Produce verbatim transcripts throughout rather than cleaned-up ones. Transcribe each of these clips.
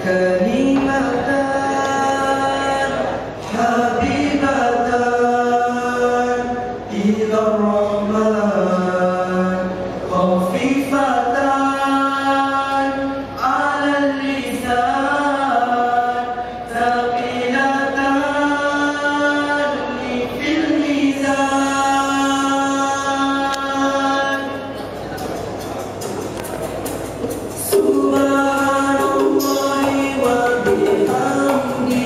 كلمتان حبيبتان إلى الرحمن خفيفتان على اللسان ثقيلتان في الميزان سبحان الله وبحمده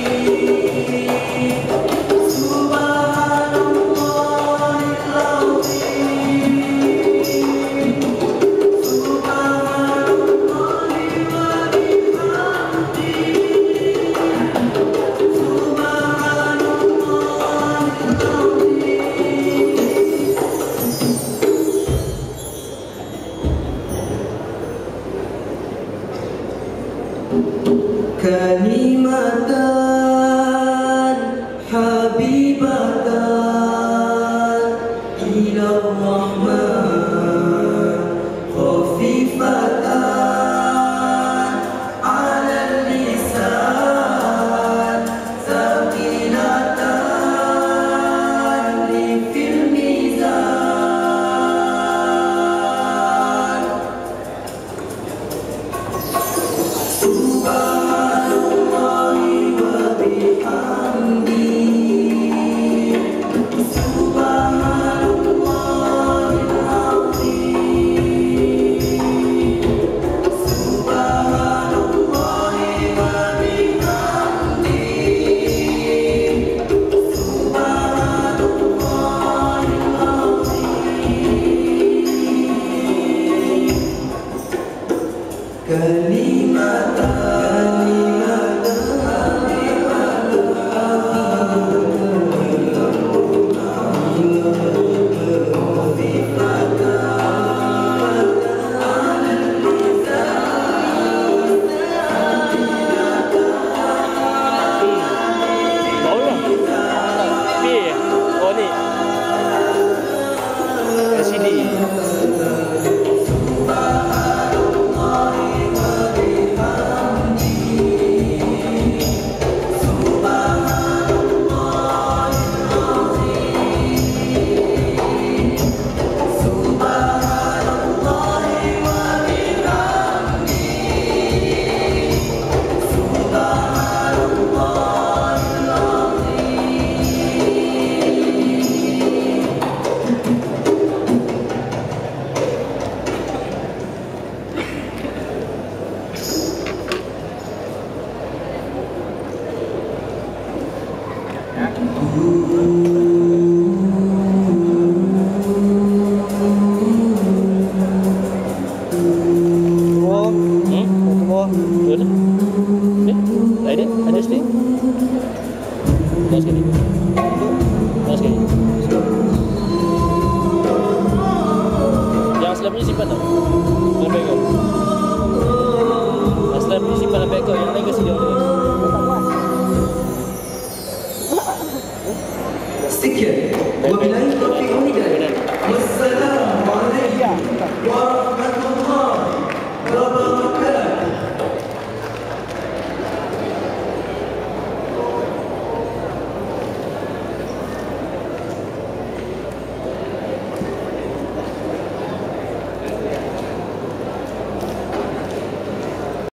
سبحان الله العظيم سبحان الله وبحمده سبحان الله العظيم كلمتان حبيبتان إلى الرحمن خفيفتان على اللسان ثقيلتان في الميزان سبحان الله وبحمده سبحان الله العظيم سبحان الله وبحمده سبحان الله العظيم كلمتان Yang selam ni simpan tak? Dalam beg kau. Yang selam ni simpan dalam beg kau. Yang lain kasi dia orang. Sekian. Wabillahi taufiq wal hidayah. Wassalamualaikum warahmatullahi wabarakatuh.